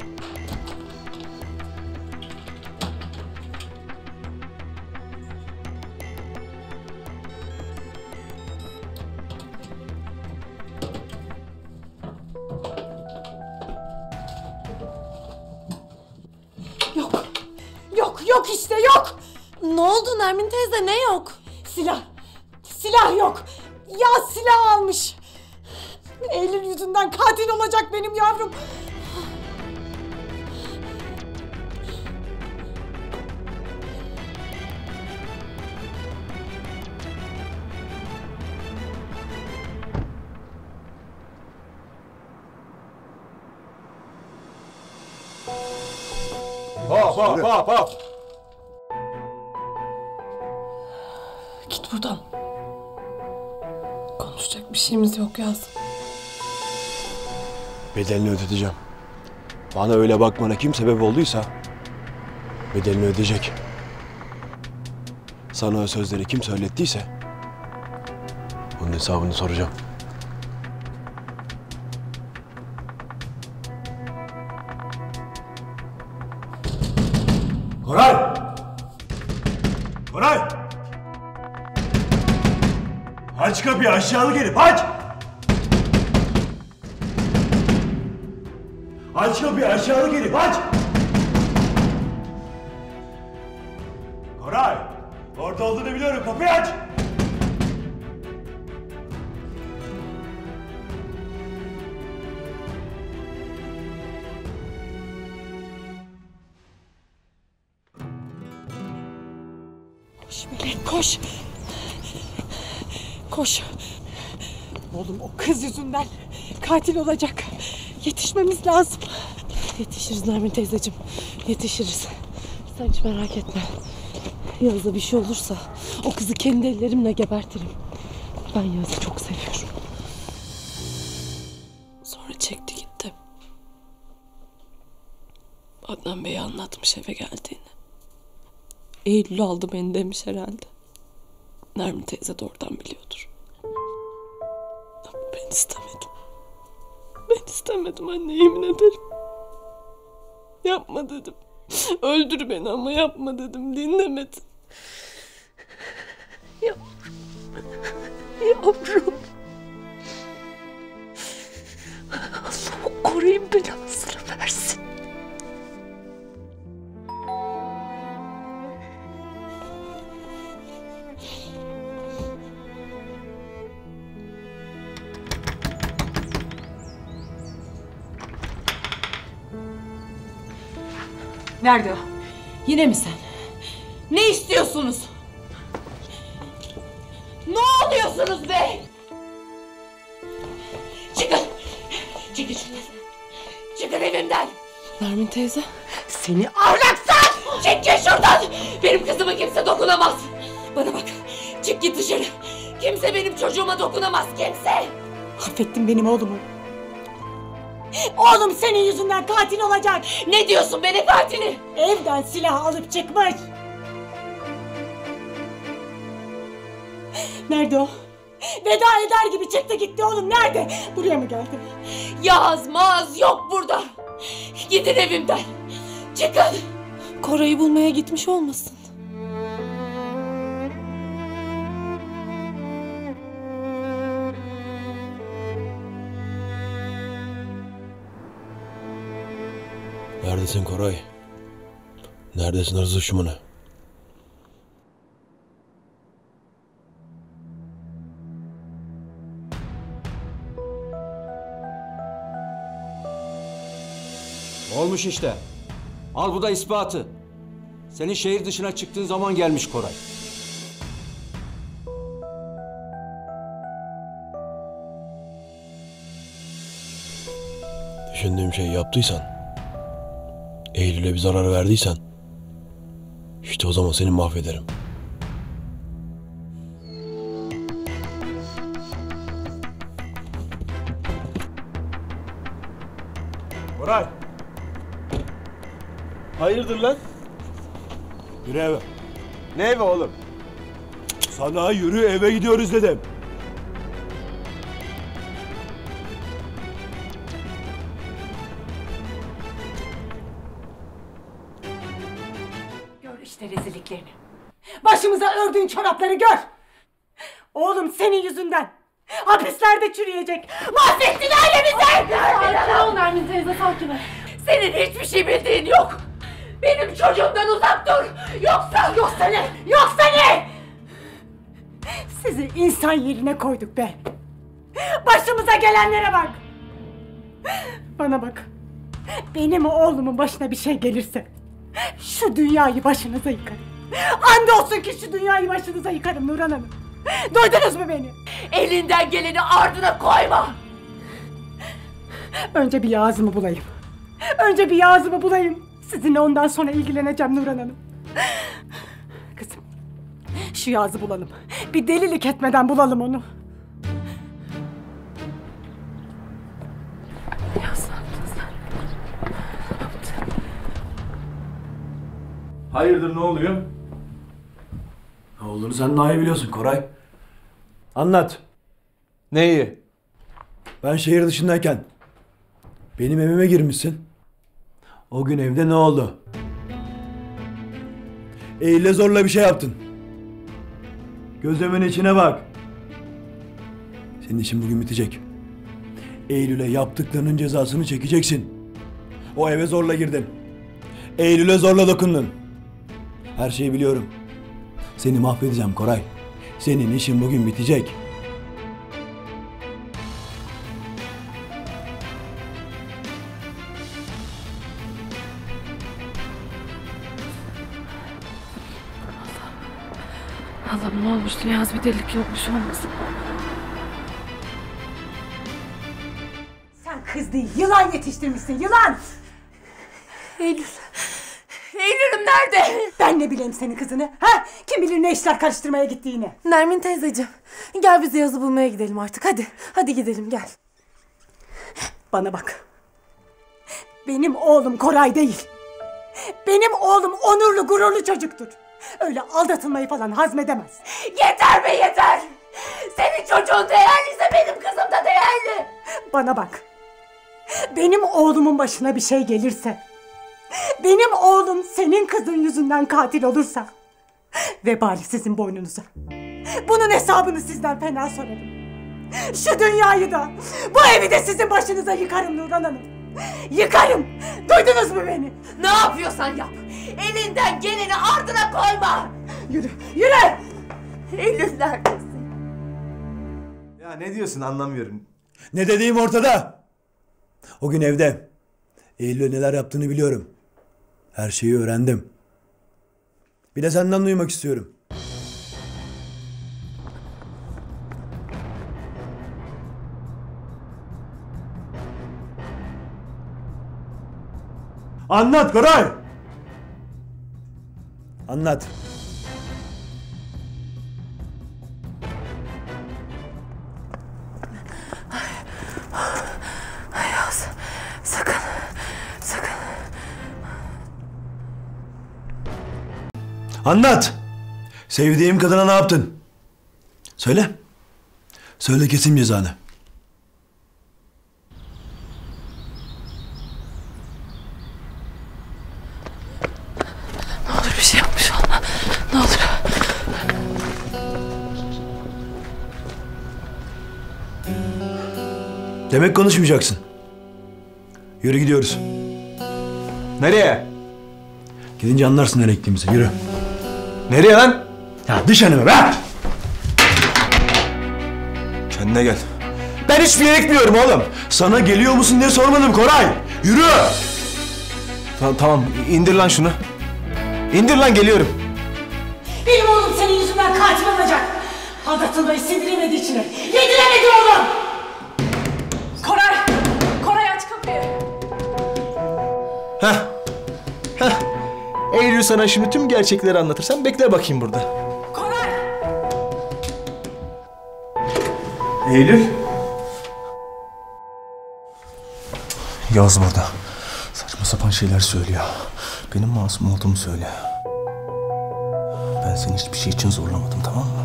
Yok işte yok. Ne oldu Nermin teyze, ne yok? Silah yok. Ya silah almış. Eylül yüzünden katil olacak benim yavrum. Hop. Git buradan. Konuşacak bir şeyimiz yok Yaz. Bedelini ödeteceğim. Bana öyle bakmana kim sebep olduysa bedelini ödeyecek. Sana o sözleri kim söylettiyse bunun hesabını soracağım. Koray! Aç kapıyı, aşağılık herif, aç! Aç kapıyı, aşağılık herif, aç! Koray! Orada olduğunu biliyorum, kapıyı aç! Koş Melek, koş. Koş. Oğlum o kız yüzünden katil olacak. Yetişmemiz lazım. Yetişiriz Nermin teyzeciğim. Yetişiriz. Sen hiç merak etme. Yağız'a bir şey olursa o kızı kendi ellerimle gebertirim. Ben Yağız'ı çok seviyorum. Sonra çekti gitti. Adnan Bey'e anlatmış eve geldiğini. Eylül aldı beni demiş herhalde. Nermin teyze de oradan biliyordur. Ama ben istemedim. Ben istemedim anne, yemin ederim. Yapma dedim. Öldür beni ama yapma dedim. Dinlemedin. Yavrum. Yavrum. Allah'ım koruyun beni, hazır versin. Nerede o? Yine mi sen? Ne istiyorsunuz? Ne oluyorsunuz be? Çıkın! Çıkın şuradan! Çıkın evimden! Nermin teyze. Seni ahlaksız! Çekil şuradan! Benim kızıma kimse dokunamaz! Bana bak! Çık git dışarı! Kimse benim çocuğuma dokunamaz! Kimse! Affettin benim oğlumu. Oğlum senin yüzünden katil olacak. Ne diyorsun be, ne katili? Evden silah alıp çıkmış. Nerede o? Veda eder gibi çıktı gitti oğlum, nerede? Buraya mı geldi? Yağız mağaz yok burada. Gidin evimden. Çıkın. Koray'ı bulmaya gitmiş olmasın? Neredesin Koray? Neredesin hırsız düşmanı? Olmuş işte. Al bu da ispatı. Senin şehir dışına çıktığın zaman gelmiş Koray. Düşündüğüm şeyi yaptıysan, Eylül'e bir zarar verdiysen, işte o zaman seni mahvederim. Koray! Hayırdır lan? Yürü eve. Ne evi oğlum? Sana yürü, eve gidiyoruz dedim. Gör işte rezilliklerini. Başımıza ördüğün çorapları gör. Oğlum senin yüzünden hapislerde çürüyecek. Mahvettin ailemizi. Sakin ol Nermin teyze, sakin ol. Senin hiçbir şey bildiğin yok. Benim çocuğumdan uzak dur. Yoksa ne? Yoksa ne? Sizi insan yerine koyduk be. Başımıza gelenlere bak. Bana bak. Benim oğlumun başına bir şey gelirse şu dünyayı başınıza yıkarım. Andolsun ki şu dünyayı başınıza yıkarım Nurhan Hanım. Duydunuz mu beni? elinden geleni ardına koyma. Önce bir Yağız'ımı bulayım. Önce bir Yağız'ımı bulayım. Sizinle ondan sonra ilgileneceğim Nurhan Hanım. Kızım, şu Yağız'ı bulalım. Bir delilik etmeden bulalım onu. Hayırdır, ne oluyor? Ne olduğunu sen daha iyi biliyorsun Koray. Anlat. Neyi? Ben şehir dışındayken benim evime girmişsin. O gün evde ne oldu? Eylül'e zorla bir şey yaptın. Gözümün içine bak. Senin işin bugün bitecek. Eylül'e yaptıklarının cezasını çekeceksin. O eve zorla girdin. Eylül'e zorla dokundun. Her şeyi biliyorum. Seni mahvedeceğim Koray. Senin işin bugün bitecek. Allah'ım ne olursun Yaz bir delik yokmuş olmasın. Sen kız değil, yılan yetiştirmişsin, yılan! Eylül. Eylül'üm nerede? Ben ne bileyim senin kızını, ha? Kim bilir ne işler karıştırmaya gittiğini. Nermin teyzeciğim, gel biz Yaz'ı bulmaya gidelim artık, hadi. Hadi gidelim, gel. Bana bak. Benim oğlum Koray değil. Benim oğlum onurlu, gururlu çocuktur. Öyle aldatılmayı falan hazmedemez. Yeter be yeter! Senin çocuğun değerliyse benim kızım da değerli. Bana bak. Benim oğlumun başına bir şey gelirse, benim oğlum senin kızın yüzünden katil olursa, vebali sizin boynunuza. Bunun hesabını sizden fena sorarım. Şu dünyayı da, bu evi de sizin başınıza yıkarım Nurhan Hanım. Yıkarım. Duydunuz mu beni? Ne yapıyorsan yap. Elinden geleni ardına koyma. Yürü, yürü! Eylül neredesin? Ya ne diyorsun anlamıyorum. Ne dediğim ortada. O gün evde Eylül'e neler yaptığını biliyorum. Her şeyi öğrendim. Bir de senden duymak istiyorum. Anlat Koray! Anlat. Yaz, sakın, sakın. Anlat! Sevdiğim kadına ne yaptın? Söyle. Söyle kesin cezanı. Ne olur bir şey yapmış olma. Ne olur. Demek konuşmayacaksın. Yürü gidiyoruz. Nereye? Gidince anlarsın nereye gittiğimizi. Yürü. Nereye lan? Ya düş önüme be! Kendine gel. Ben hiçbir yere gitmiyorum oğlum. Sana geliyor musun diye sormadım Koray. Yürü! Tamam indir lan şunu. İndir lan geliyorum. Benim oğlum senin yüzünden katil olacak. Aldatılmayı sindiremedi içine. Yediremedi oğlum! Koray! Koray aç kapıyı. Heh. Eylül sana şimdi tüm gerçekleri anlatırsam bekle bakayım burada. Koray! Eylül. Yaz burada. Saçma sapan şeyler söylüyor. Benim masum olduğumu söyle. Ben seni hiçbir şey için zorlamadım, tamam mı?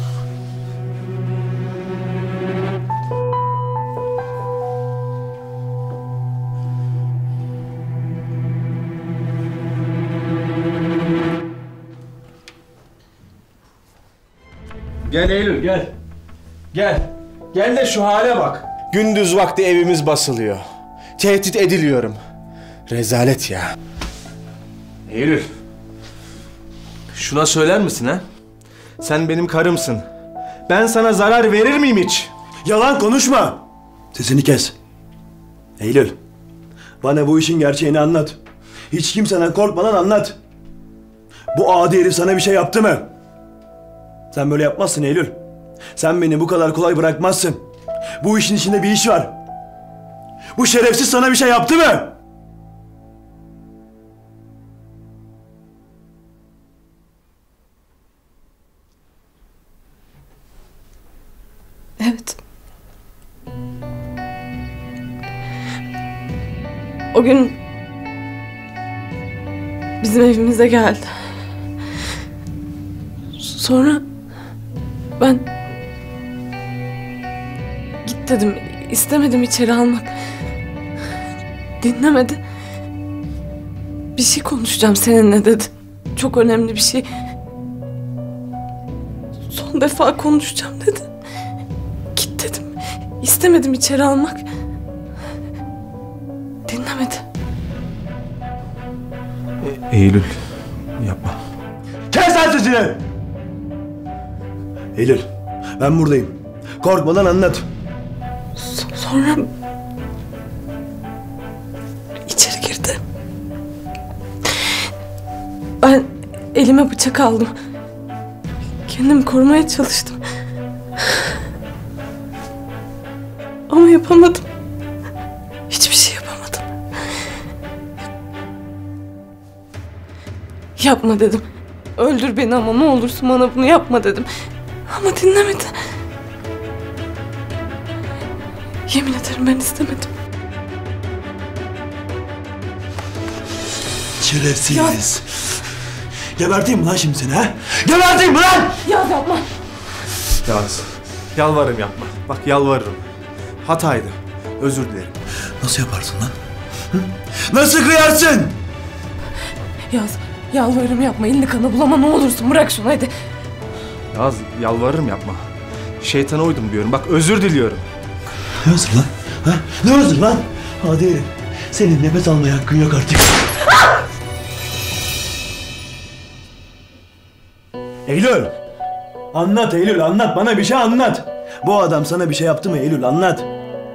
Gel Eylül gel. Gel. Gel de şu hale bak. Gündüz vakti evimiz basılıyor. Tehdit ediliyorum. Rezalet ya. Eylül. Şuna söyler misin ha? Sen benim karımsın. Ben sana zarar verir miyim hiç? Yalan konuşma. Sesini kes. Eylül. Bana bu işin gerçeğini anlat. Hiç kimseden korkmadan anlat. Bu adi herif sana bir şey yaptı mı? Sen böyle yapmazsın Eylül. Sen beni bu kadar kolay bırakmazsın. Bu işin içinde bir iş var. Bu şerefsiz sana bir şey yaptı mı? Evet. O gün bizim evimize geldi. Sonra ben git dedim, istemedim içeri almak. Dinlemedi. Bir şey konuşacağım seninle dedi. Çok önemli bir şey. Sonra son defa konuşacağım dedi. Git dedim. İstemedim içeri almak. Dinlemedi. Eylül, yapma. Kes lan sesini! Eylül, ben buradayım. Korkmadan anlat. Sonra içeri girdi. Ben elime bıçak aldım. Kendimi korumaya çalıştım. Ama yapamadım. Hiçbir şey yapamadım. Yapma dedim. Öldür beni ama ne olursun bana bunu yapma dedim. Ama dinlemedi. Yemin ederim ben istemedim. Şerefsiz. Geberteyim mi lan şimdi seni ha? Geberteyim mi lan? Yaz yapma. Yaz, yalvarırım yapma. Bak yalvarırım. Hataydı. Özür dilerim. Nasıl yaparsın lan? Hı? Nasıl kıyarsın? Yaz, yalvarırım yapma. Elini kana bulama ne olursun. Bırak şunu hadi. Yaz, yalvarırım yapma. Şeytana uydum diyorum. Bak özür diliyorum. Ne özür lan? Ha? Ne özür lan? Hadi herif. Senin nefes almaya hakkın yok artık. Eylül! Anlat Eylül, anlat. Bana bir şey anlat. Bu adam sana bir şey yaptı mı Eylül? Anlat.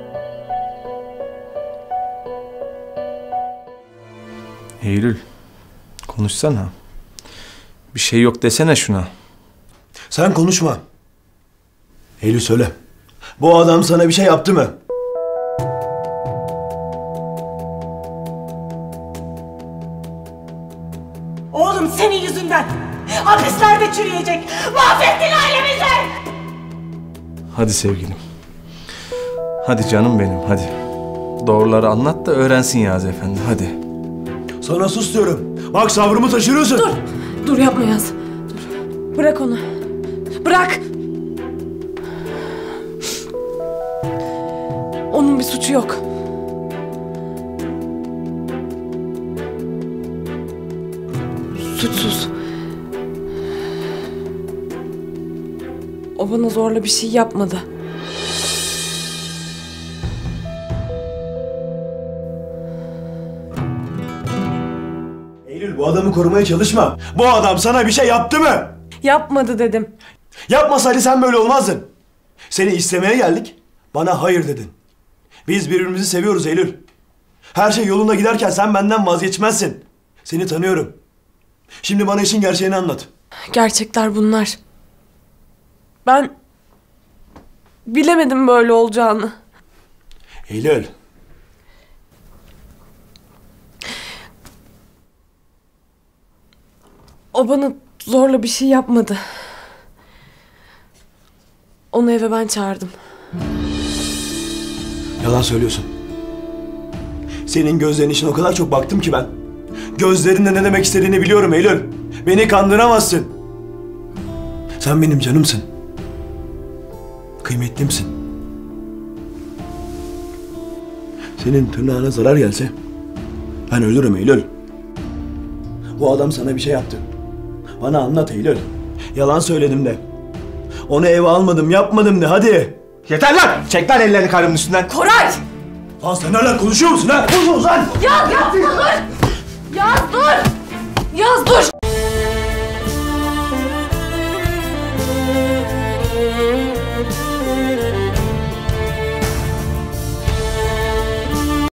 Eylül, konuşsana. Bir şey yok desene şuna. Sen konuşma. Eylül söyle. Bu adam sana bir şey yaptı mı? Oğlum senin yüzünden hapislerde çürüyecek. Mahvettin ailemizi. Hadi sevgilim. Hadi canım benim, hadi. Doğruları anlat da öğrensin Yaz Efendi, hadi. Sana sus diyorum. Bak sabrımı taşırıyorsun. Dur. Dur yapma Yaz. Dur. Bırak onu. Bırak. Onun bir suçu yok. Suçsuz. O bana zorla bir şey yapmadı. Eylül bu adamı korumaya çalışma. Bu adam sana bir şey yaptı mı? Yapmadı dedim. Yapmasaydı sen böyle olmazdın. Seni istemeye geldik. Bana hayır dedin. Biz birbirimizi seviyoruz Eylül. Her şey yolunda giderken sen benden vazgeçmezsin. Seni tanıyorum. Şimdi bana işin gerçeğini anlat. Gerçekler bunlar. Ben bilemedim böyle olacağını. Eylül. O bana zorla bir şey yapmadı. Onu eve ben çağırdım. Yalan söylüyorsun. Senin gözlerinin içine o kadar çok baktım ki ben. Gözlerinde ne demek istediğini biliyorum Eylül. Beni kandıramazsın. Sen benim canımsın. Kıymetlimsin. Senin tırnağına zarar gelse ben ölürüm Eylül. Bu adam sana bir şey yaptı. Bana anlat Eylül. Yalan söyledim de. Onu eve almadım, yapmadım de hadi. Yeter lan! Çek lan ellerini karımın üstünden. Koray! Lan sen hala konuşuyor musun ha? Dur lan! Yaz dur! Yaz dur! Yaz dur!